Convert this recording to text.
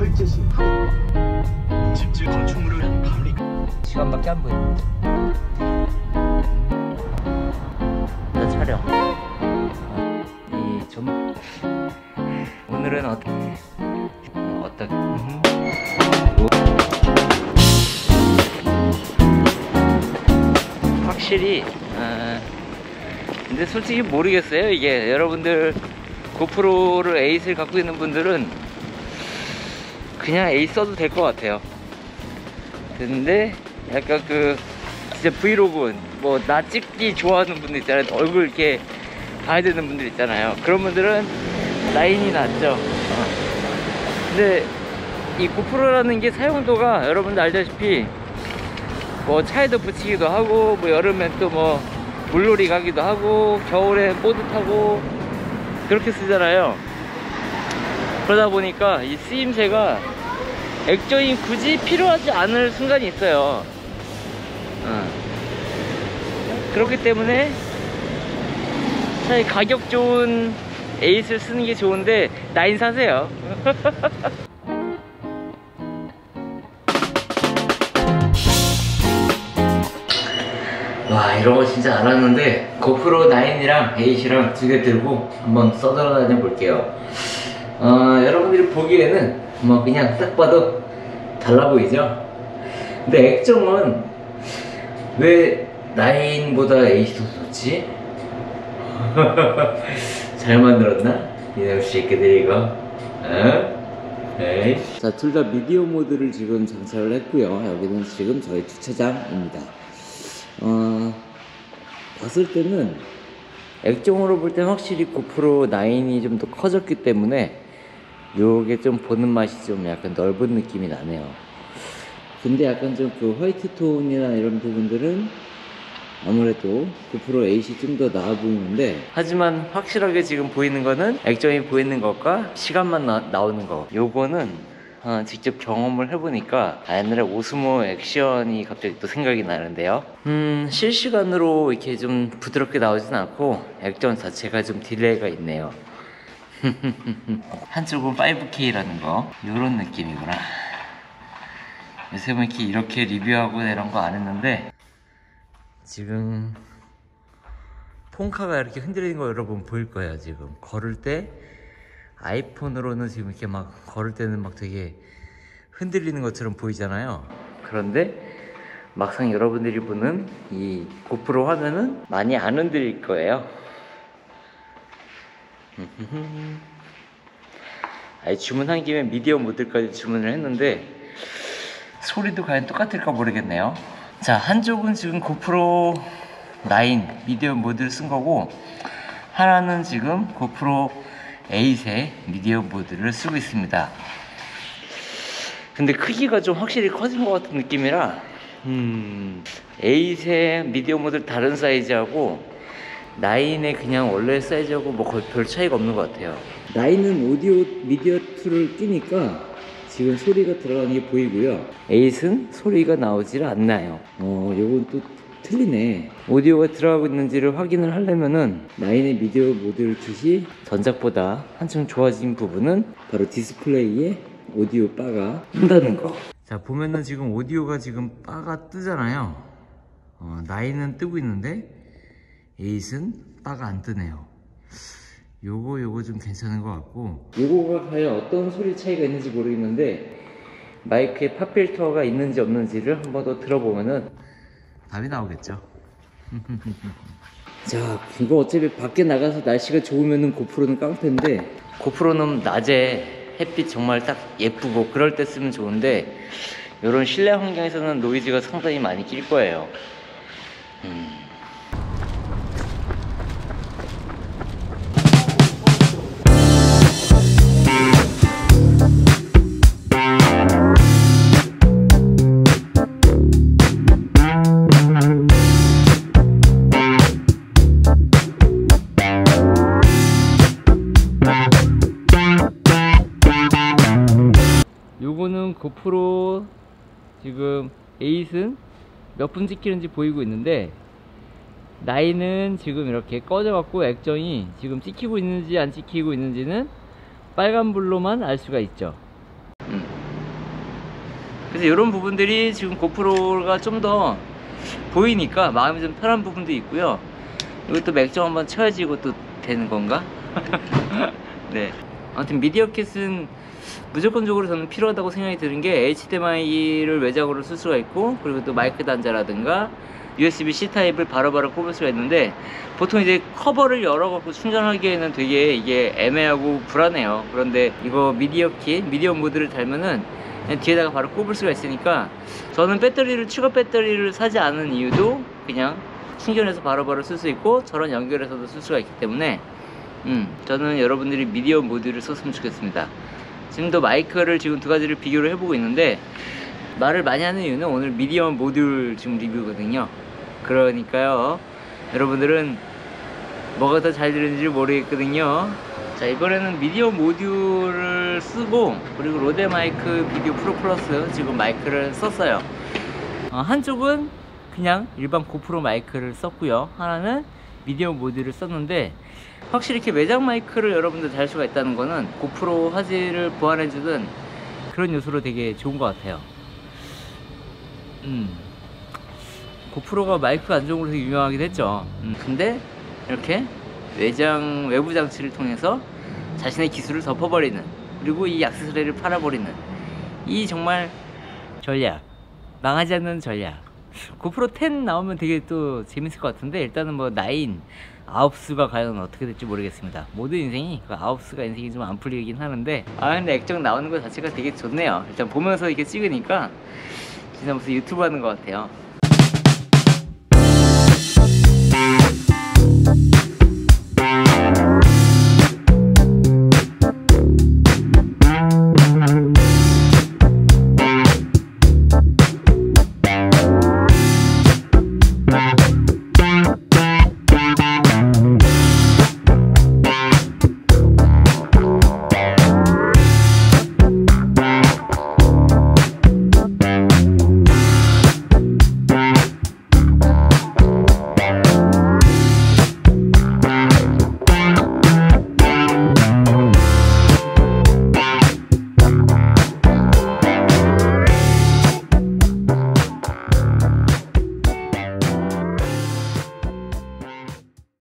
물지시 집질 건축물을 한 감리 시간밖에 안 보여. 나 촬영. 오늘은 어떻게 확실히 근데 솔직히 모르겠어요. 이게 여러분들 고프로를 에잇을 갖고 있는 분들은 그냥 에잇 써도 될 것 같아요. 근데 약간 진짜 브이로그 뭐 나 찍기 좋아하는 분들 있잖아요. 얼굴 이렇게 봐야 되는 분들 있잖아요. 그런 분들은 라인이 낫죠. 근데 이 고프로라는 게 사용도가 여러분들 알다시피 뭐 차에도 붙이기도 하고 뭐 여름엔 또 뭐 물놀이 가기도 하고 겨울에 보드 타고 그렇게 쓰잖아요. 그러다 보니까 이 쓰임새가 액정이 굳이 필요하지 않을 순간이 있어요. 그렇기 때문에 차라리 가격 좋은 에잇을 쓰는 게 좋은데 나인 사세요. 와, 이런 거 진짜 알았는데 고프로 9이랑 에잇이랑 두 개 들고 한번 써돌아다녀 볼게요. 여러분들이 보기에는 뭐 그냥 딱 봐도 달라 보이죠? 근데 액정은 왜 9보다 에잇이 더 좋지? 잘 만들었나? 이놈 새끼들 이거. 자, 둘 다 미디어 모드를 지금 장착을 했고요. 여기는 지금 저희 주차장입니다. 봤을 때는 액정으로 볼 때 확실히 고프로 9이 좀 더 커졌기 때문에 요게 좀 보는 맛이 좀 약간 넓은 느낌이 나네요. 근데 약간 좀 화이트 톤이나 이런 부분들은 아무래도 고프로 8이 좀 더 나아 보이는데, 하지만 확실하게 지금 보이는 거는 액정이 보이는 것과 시간만 나오는 거. 요거는 직접 경험을 해보니까 옛날에 오스모 액션이 갑자기 또 생각이 나는데요. 실시간으로 이렇게 좀 부드럽게 나오진 않고 액정 자체가 좀 딜레이가 있네요. 한쪽은 5K라는 거, 요런 느낌이구나. 요새 이렇게 리뷰하고 이런 거 안 했는데 지금 폰카가 이렇게 흔들리는 거 여러분 보일 거예요. 지금 걸을 때 아이폰으로는 지금 이렇게 막 걸을 때는 막 되게 흔들리는 것처럼 보이잖아요. 그런데 막상 여러분들이 보는 이 고프로 화면은 많이 안 흔들릴 거예요. 주문한 김에 미디어 모드까지 주문을 했는데 소리도 과연 똑같을까 모르겠네요. 자, 한쪽은 지금 고프로 9 미디어 모드를 쓴 거고, 하나는 지금 고프로 8의 미디어 모드를 쓰고 있습니다. 근데 크기가 좀 확실히 커진 것 같은 느낌이라 8의 미디어 모드 다른 사이즈하고 9의 그냥 원래 사이즈하고 뭐 거의 별 차이가 없는 것 같아요. 9은 오디오 미디어 툴을 끼니까 지금 소리가 들어가는 게 보이고요. 8은 소리가 나오질 않나요. 요건 또 틀리네. 오디오가 들어가고 있는지를 확인을 하려면은 9의 미디어 모드를 켜시 전작보다 한층 좋아진 부분은 바로 디스플레이에 오디오 바가 뜬다는 거. 자, 보면은 지금 오디오가 지금 바가 뜨잖아요. 9은 뜨고 있는데 8은 바가 안 뜨네요. 요거 좀 괜찮은 것 같고, 요거가 과연 어떤 소리 차이가 있는지 모르겠는데 마이크에 팝필터가 있는지 없는지를 한번 더 들어보면은 답이 나오겠죠. 자, 이거 어차피 밖에 나가서 날씨가 좋으면은 고프로는 깡패인데, 고프로는 낮에 햇빛 정말 딱 예쁘고 그럴 때 쓰면 좋은데 이런 실내 환경에서는 노이즈가 상당히 많이 낄 거예요. 요거는 고프로 지금 8은 몇 분 찍히는지 보이고 있는데 9은 지금 이렇게 꺼져 갖고 액정이 지금 찍히고 있는지 안 찍히고 있는지는 빨간불로만 알 수가 있죠. 그래서 이런 부분들이 지금 고프로가 좀 더 보이니까 마음이 좀 편한 부분도 있고요. 이것도 맥점 한번 쳐야지 이것도 되는 건가? 네. 아무튼 미디어킷은 무조건적으로 저는 필요하다고 생각이 드는 게 HDMI를 외장으로 쓸 수가 있고, 그리고 또 마이크 단자라든가 USB-C 타입을 바로바로 꼽을 수가 있는데, 보통 이제 커버를 열어갖고 충전하기에는 되게 이게 애매하고 불안해요. 그런데 이거 미디어킷, 미디어 모드를 달면은 그냥 뒤에다가 바로 꼽을 수가 있으니까, 저는 추가 배터리를 사지 않은 이유도 그냥 충전해서 바로바로 쓸 수 있고 저런 연결해서도 쓸 수가 있기 때문에 저는 여러분들이 미디어 모드를 썼으면 좋겠습니다. 지금도 마이크를 지금 두 가지를 비교를 해보고 있는데, 말을 많이 하는 이유는 오늘 미디어 모듈 지금 리뷰거든요. 그러니까요, 여러분들은 뭐가 더 잘 들리는지 모르겠거든요. 자, 이번에는 미디어 모듈을 쓰고, 그리고 로데 마이크 비디오 프로 플러스 지금 마이크를 썼어요. 한쪽은 그냥 일반 고프로 마이크를 썼고요, 하나는 미디어 모듈을 썼는데, 확실히 이렇게 외장 마이크를 여러분들 달 수가 있다는 거는 고프로 화질을 보완해주는 그런 요소로 되게 좋은 것 같아요. 고프로가 마이크가 안 좋은 걸로 되게 유명하기도 했죠. 근데 이렇게 외부 장치를 통해서 자신의 기술을 덮어버리는, 그리고 이 액세서리를 팔아버리는 이 정말 전략, 망하지 않는 전략. 고프로 10 나오면 되게 또 재밌을 것 같은데, 일단은 뭐 9, 아홉수가 과연 어떻게 될지 모르겠습니다. 모든 인생이 그 아홉수가 인생이 좀 안 풀리긴 하는데, 근데 액정 나오는 것 자체가 되게 좋네요. 일단 보면서 이렇게 찍으니까 진짜 무슨 유튜브 하는 것 같아요.